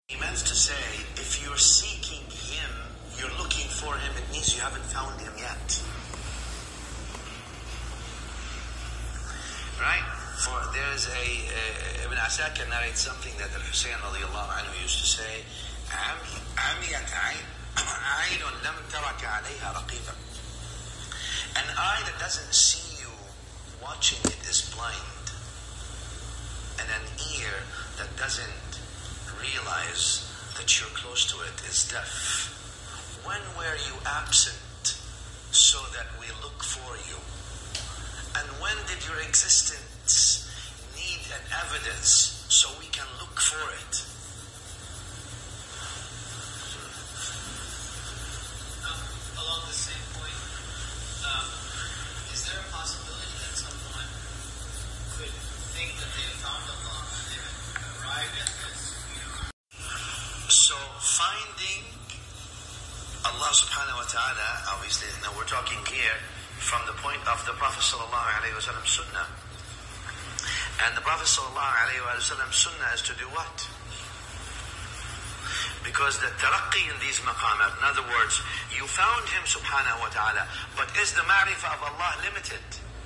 He meant to say, if you're seeking him, you're looking for him, it means you haven't found him yet. Right? For there's Ibn Asakir narrates something that Al-Husayn radiallahu anhu used to say, عميت عين لم ترك عليها رقيبا. An eye that doesn't see you watching it is blind. And an ear that doesn't realize that you're close to it is deaf. When were you absent so that we look for you? And when did your existence need an evidence so we can look for it? Along the same point, is there a possibility that someone could think that they have found Allah and they have arrived at this? So finding Allah subhanahu wa ta'ala, obviously, now we're talking here from the point of the Prophet sallallahu alayhi wa sallam sunnah. And the Prophet sallallahu alayhi wa sallam sunnah is to do what? Because the taraqqi in these maqamat, in other words, you found him subhanahu wa ta'ala, but is the ma'rifah of Allah limited?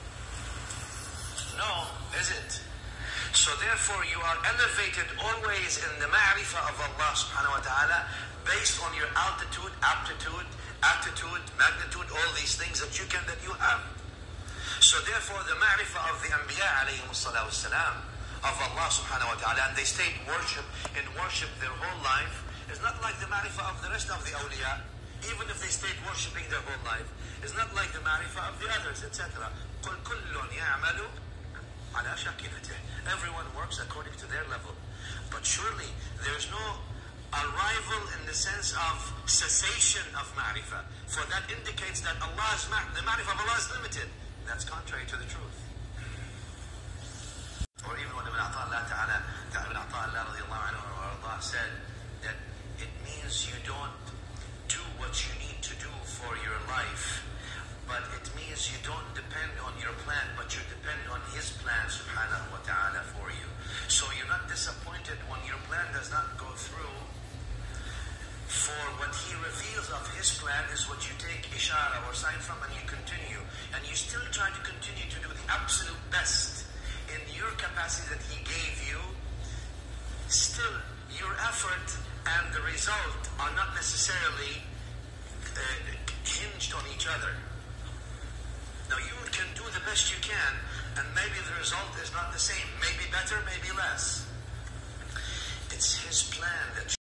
No, is it? So therefore you are elevated always in the ma'rifah of Allah subhanahu wa ta'ala based on your altitude, aptitude, attitude, magnitude, all these things that you have. So therefore the ma'rifah of the Anbiya alayhimu salatu wassalam of Allah subhanahu wa ta'ala, and they stayed in worship their whole life, is not like the ma'rifah of the rest of the awliya, even if they stayed worshipping their whole life. It's not like the ma'rifah of the others, etc. قُلْ كُلٌّ يَعْمَلُ عَلَى شَاكِلَتِهِ. Everyone works according to their level. But surely there's no arrival in the sense of cessation of ma'rifah. For that indicates that the ma'rifah of Allah is limited. That's contrary to the truth. Or even when Ibn Ata'Allah radiallahu anhu said that it means you don't do what you need to do for your life, but it means you don't depend on your plan, but you depend on his plan subhanahu wa ta'ala for you. So you're not disappointed when your plan does not go through. For what he reveals of his plan is what you take ishara or sign from, and you continue. And you still try to continue to do the absolute best in your capacity that he gave you. Still, your effort and the result are not necessarily hinged on each other. Now you can do the best you can, and maybe the result is not the same. Maybe better, maybe less. It's his plan that